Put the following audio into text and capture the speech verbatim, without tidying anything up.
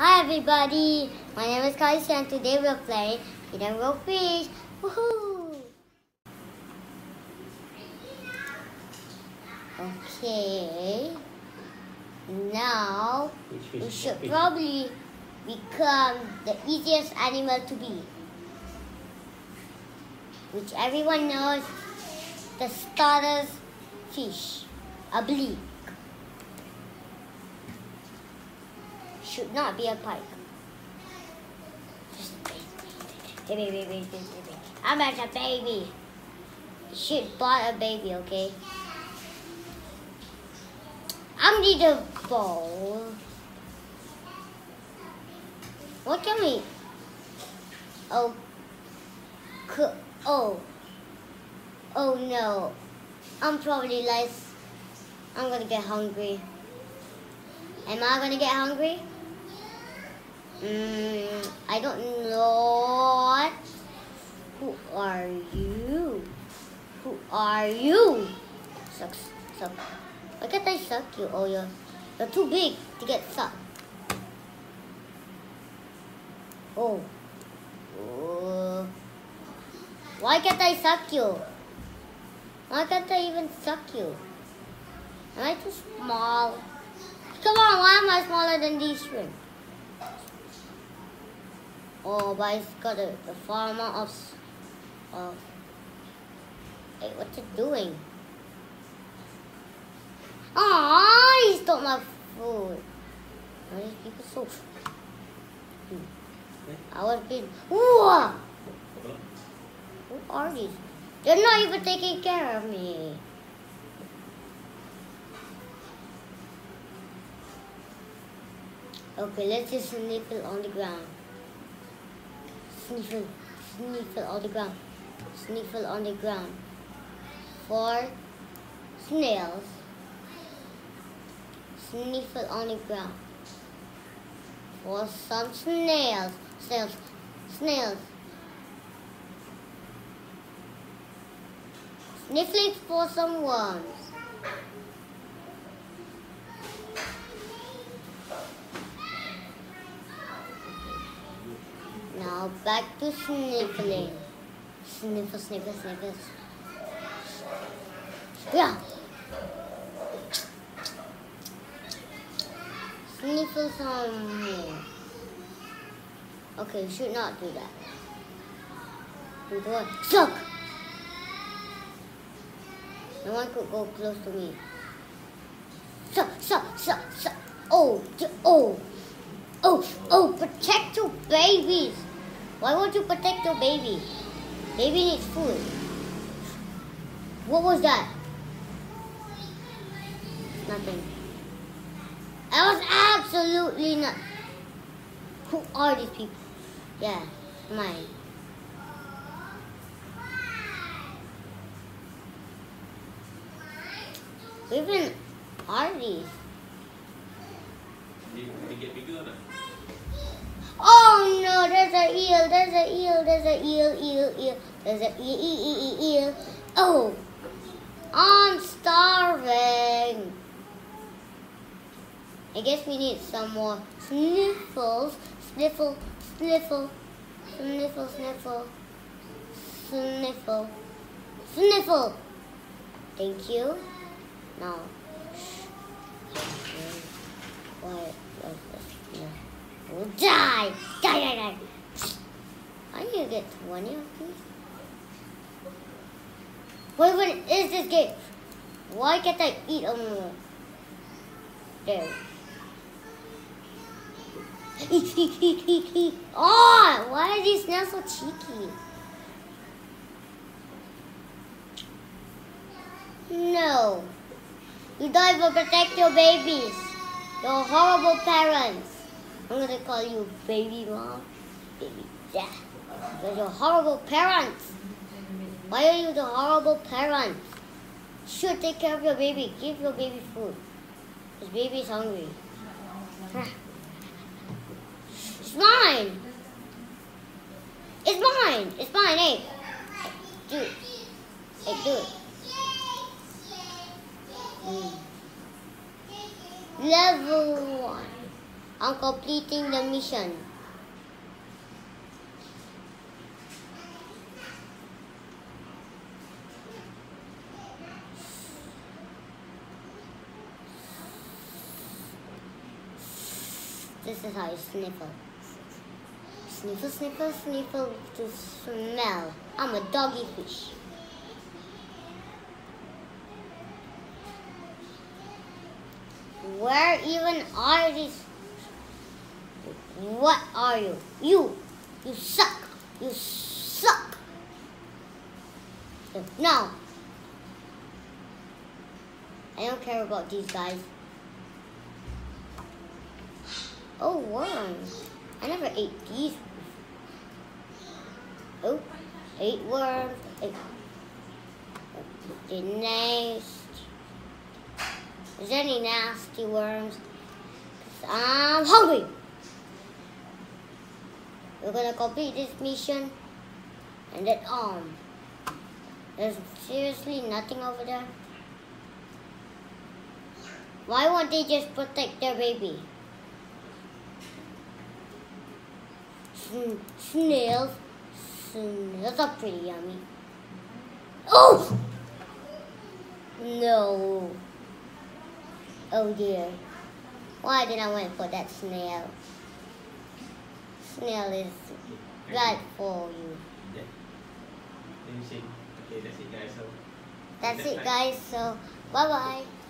Hi everybody, my name is Kalisha and today we're playing Feed and Grow Fish. Woohoo! Okay, now we should probably become the easiest animal to be, which everyone knows, the starter's fish, oblique. Should not be a pike. Just a baby, baby, baby, baby, baby. I'm at a baby. You should buy a baby, okay? I'm need a bowl. What can we? Oh, cook. Oh, oh no. I'm probably like, I'm gonna get hungry. Am I gonna get hungry? Mm, I don't know. Who are you? Who are you? Suck, suck. Why can't I suck you? Oh, you're, you're too big to get sucked. Oh. Oh. Why can't I suck you? Why can't I even suck you? Am I too small? Come on, why am I smaller than these shrimp? Oh, but it's got a, the farmer of, of... Hey, what's it doing? Aww, he stole my food. Why are these people so... I was being... Whoa! Who are these? They're not even taking care of me. Okay, let's just sniffle on the ground. Sniffle, sniffle on the ground. Sniffle on the ground. For snails. Sniffle on the ground. For some snails. Snails. Snails. Sniffling for some worms. Now back to sniffling. Sniffle, sniffle, sniffle. Yeah. Sniffle some more. Okay, should not do that. Do it. Suck! No one could go close to me. Suck, suck, suck, suck. Oh, oh. Oh, oh, protect your babies. Why won't you protect your baby? Baby needs food. What was that? Nothing. That was absolutely not. Who are these people? Yeah, mine. Who even are these? They get bigger or not? Oh no, there's a eel, there's a eel, there's a eel, eel, eel, there's a eel, eel, eel, eel. Oh, I'm starving. I guess we need some more sniffles. Sniffle, sniffle, sniffle, sniffle, sniffle, sniffle. Thank you. Now, quiet. We'll die! Die, die, die! I need to get twenty of these. Wait, what is this game? Why can't I eat them more? There. Oh, why are these snails so cheeky? No. You don't even protect your babies. You're horrible parents. I'm gonna call you baby mom, baby dad. Because you're horrible parents. Why are you the horrible parents? You should take care of your baby. Give your baby food. Because baby is hungry. It's mine. It's mine. It's mine. Hey. Do it. Hey, do it. Mm. Level one. I'm completing the mission. This is how you sniffle. Sniffle, sniffle, sniffle to smell. I'm a doggy fish. Where even are these? What are you? You! You suck! You suck! No! I don't care about these guys. Oh, worms. I never ate these. Oh, ate worms. Ate the nest. Is there any nasty worms? 'Cause I'm hungry. We're gonna complete this mission. And then, um, there's seriously nothing over there. Why won't they just protect their baby? Snails. Snails are pretty yummy. Oh! No. Oh dear. Why did I want for that snail? Snail is bad for you. Yeah. Let me see. Okay, that's it guys. So That's it guys. So bye bye.